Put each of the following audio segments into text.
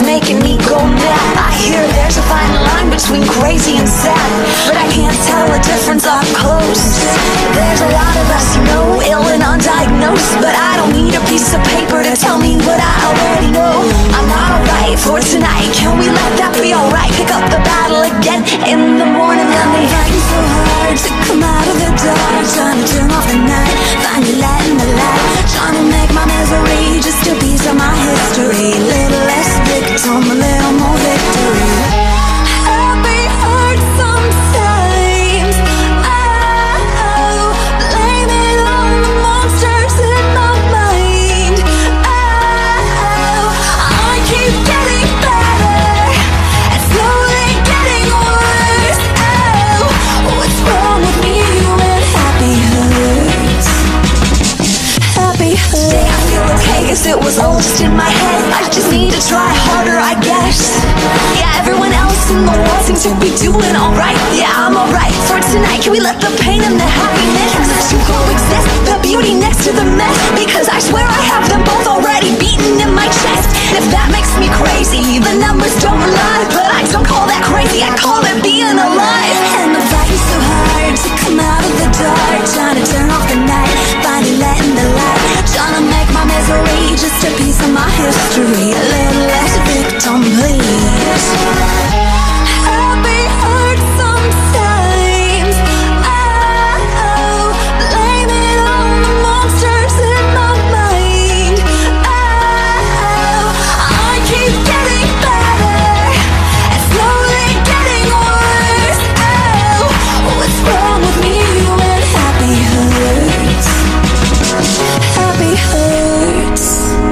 making me go mad. I hear there's a fine line between crazy and sad, but I can't tell the difference up close. There's a lot of us, you know, ill and undiagnosed, but I don't need a piece of paper to tell me what I already know. I'm not alright for tonight, can we let that be alright? Pick up the battle again in the morning. Let me fighting so hard to come out of the dark, trying to turn off the night, finally letting the light, trying to make my misery just a piece of my history. A little less victim, a little more victory. Happy hurts sometimes. Oh, blame it on the monsters in my mind. Oh, I keep getting better and slowly getting worse. Oh, what's wrong with me when happy hurts? Happy hurts. Today I feel okay, cause it was all just in my head. I just need to try harder, I guess. Yeah, everyone else in the world seems to be doing alright. Yeah, I'm alright for tonight. Can we let the pain and the happiness to coexist? The beauty next to the mess, because I swear I have them both already beaten in my chest. And if that makes me crazy, the numbers don't lie, but I don't call that crazy, I call it being alive. And I'm fighting so hard to come out of the dark, trying to turn off the night, finally letting the light, trying to make my misery just a piece of my history. A little less victim, please. Happy hurts sometimes. Oh, blame it on the monsters in my mind. Oh, I keep getting better and slowly getting worse. Oh, what's wrong with me when happy hurts? Happy hurts.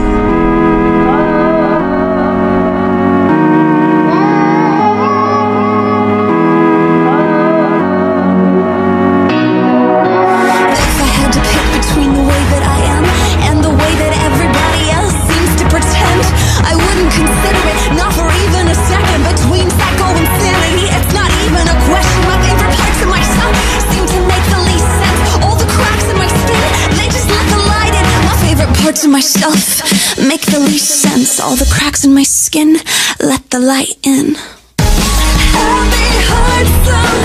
To myself make the least sense. All the cracks in my skin, let the light in. Happy hearts.